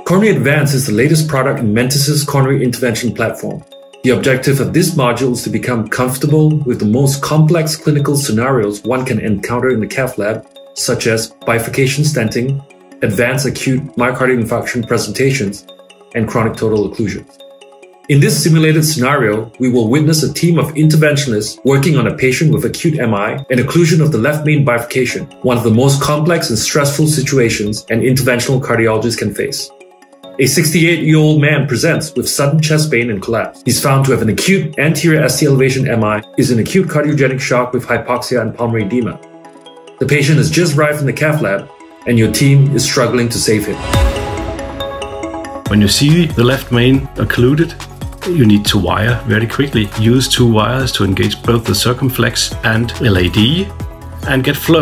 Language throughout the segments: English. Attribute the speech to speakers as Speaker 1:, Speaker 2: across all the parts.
Speaker 1: Coronary Advanced is the latest product in Mentice's coronary intervention platform. The objective of this module is to become comfortable with the most complex clinical scenarios one can encounter in the cath lab, such as bifurcation stenting, advanced acute myocardial infarction presentations, and chronic total occlusion. In this simulated scenario, we will witness a team of interventionalists working on a patient with acute MI and occlusion of the left main bifurcation, one of the most complex and stressful situations an interventional cardiologist can face. A 68-year-old man presents with sudden chest pain and collapse. He's found to have an acute anterior ST elevation MI, is in acute cardiogenic shock with hypoxia and pulmonary edema. The patient has just arrived from the cath lab, and your team is struggling to save him.
Speaker 2: When you see the left main occluded, you need to wire very quickly. Use 2 wires to engage both the circumflex and LAD and get flow.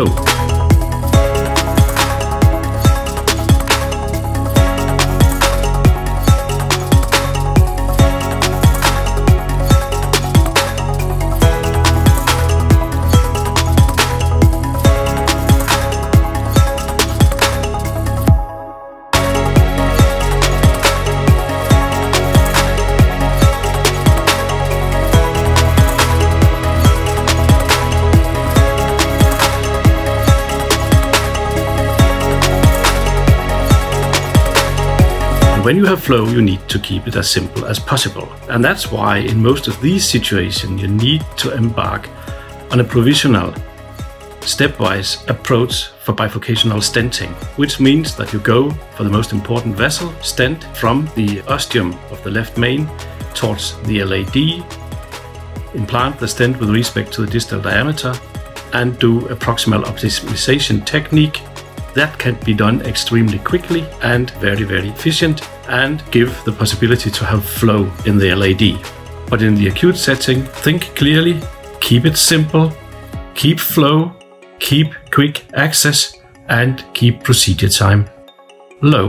Speaker 2: When you have flow, you need to keep it as simple as possible. And that's why in most of these situations, you need to embark on a provisional, stepwise approach for bifurcational stenting, which means that you go for the most important vessel, stent from the ostium of the left main towards the LAD, implant the stent with respect to the distal diameter, and do a proximal optimization technique. That can be done extremely quickly and very, very efficient, and give the possibility to have flow in the LAD. But in the acute setting, think clearly, keep it simple, keep flow, keep quick access, and keep procedure time low.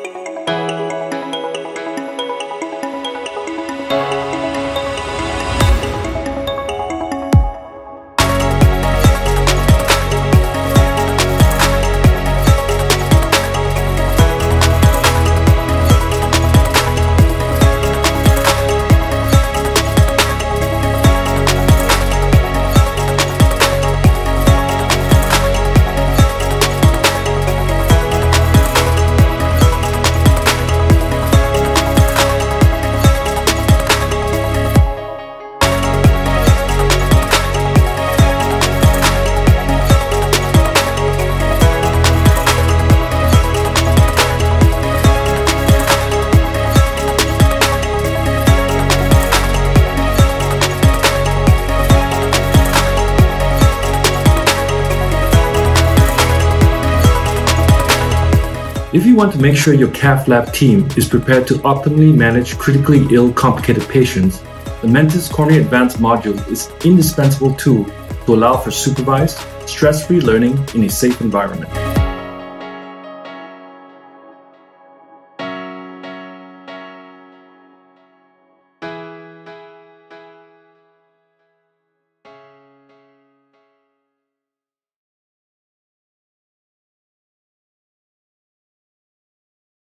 Speaker 1: If you want to make sure your cath lab team is prepared to optimally manage critically ill, complicated patients, the Mentice Coronary Advanced module is an indispensable tool to allow for supervised, stress-free learning in a safe environment.